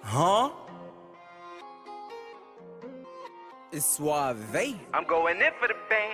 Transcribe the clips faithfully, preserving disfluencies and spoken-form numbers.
Huh? It's Suave. I'm going in for the band.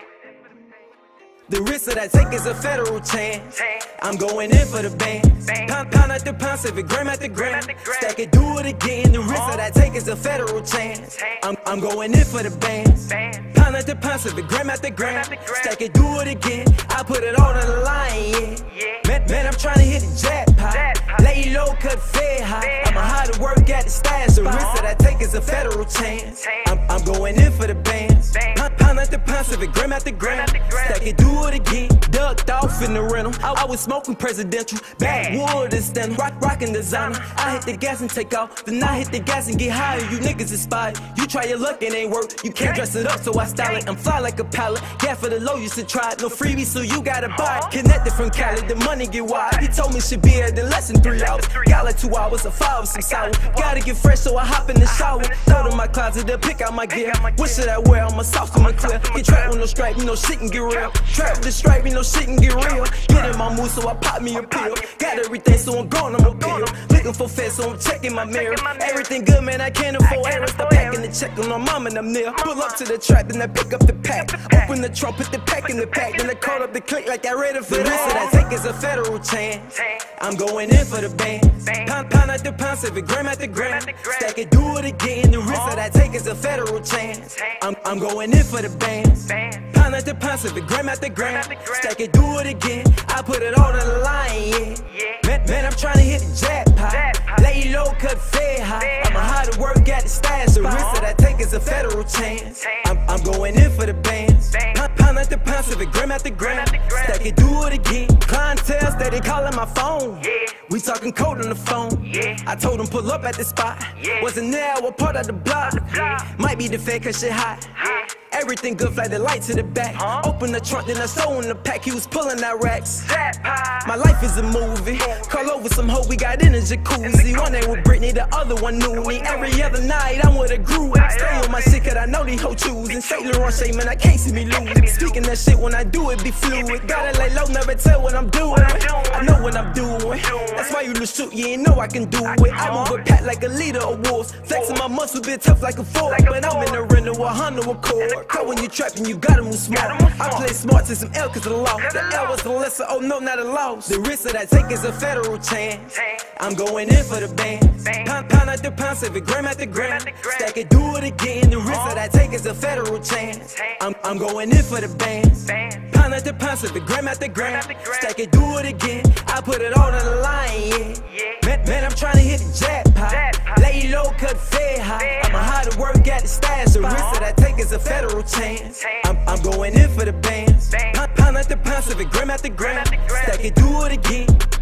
The risk that I take is a federal chance. I'm going in for the band. Pound, pound after pound, seven gram after gram. Stack it, do it again. The risk that I take is a federal chance. I'm, I'm going in for the bands. Pound after pound, seven gram after gram. Stack it, do it again. I put it all on the line, yeah. Man, man, I'm trying to hit the jackpot. Lay low, cut fed high. I'ma hide to work at the stash. The risk that I take is a federal chance. I'm, I'm going in for the bands. Pound, pound after pound, seven gram after gram. Stack it, do it again. Ducked off in the rental. I, I was smoking presidential. Backwood and stand. Rock, rockin' designer. I hit the gas and take off. Then I hit the gas and get higher. You niggas inspired. You try your luck, it ain't work. You can't dress it up, so I style it. I'm fly like a pilot. Yeah, for the low, you should try it. No freebie, so you gotta buy it. Connected from Cali, the money get wild. He told me should be here in less than three hours. Got like two hours of five with some sour. Gotta get fresh, so I hop in the shower. Throw to my closet, they'll pick out my gear. What should I wear? I'm a soft and clear. Get trapped with no stripe, you know shit can get real. Trap the stripe, you know shit can get real. Get in my mood, so I pop me a pill. Got everything, so I'm gone, I'm a pill. Looking for feds, so I'm checking my mirror. Everything good, man, I can't afford errors. The pack in the check on my mom and I'm near. Pull up to the trap, then I pick up the pack. Open the trunk, put the pack in the pack. Then I call up the click like I read it for the risk that I take is a federal chance. I'm going in for the bands. Pound, pound after pound, seven gram after gram. Stack it, do it again. The risk that I take is a federal chance. I'm, I'm going in for the bands. Pound after pound, seven gram after gram. Stack it, do it again. I put it all on the line, yeah. Man, man, I'm trying to hit the jackpot. Lay low, cut fed high. I'ma hide to work at the stash. The risk that I take is a federal chance. I'm, I'm going in for the bands. Pound, pound after pound, seven gram after gram. Stack it, do it again. Clientele steady calling my phone. We talking code on the phone. I told them pull up at the spot. Wasn't there, I was part of the block. Might be the fake cause shit hot. Everything good, fly the light to the back. Open the trunk, then I saw in the pack. He was pulling out racks. My life is a movie. Call over some hoe, we got in a jacuzzi. One day with Britney, the other one knew me. Every other night, I'm with a group. Stay on my shit, cause I know these hoe choosing. Say Laurent Shaman, I can't see me losing. Speaking that shit when I do it, be fluid. Gotta lay low, never tell what I'm doing. I know what I'm doing. That's why you lose shoot, you ain't know I can do it. I move a pat like a leader of wolves. Flexing my muscle, bit tough like a fork. But I'm in the rental, a Honda Accord. Cause when you trapping, you gotta move smart. I play smart to some L cause of the law. The L was the lesser, oh no, not a loss. The risk that I take is a federal chance. I'm going in for the bands. Pound, pound after pound, seven gram after gram. Stack it, do it again. The risk that I take is a federal chance. I'm, I'm going in for the bands. Pound after pound, seven gram after gram. Stack it, do it again. I put it all on the line, yeah. Man, man, I'm trying to hit the jackpot. Lay low, cut fed high. I'ma hide to work at the stash. The risk that I take is a federal chance. I'm, I'm going in for the bands. Pound, pound after pound, seven gram after gram. Stack it, do it again.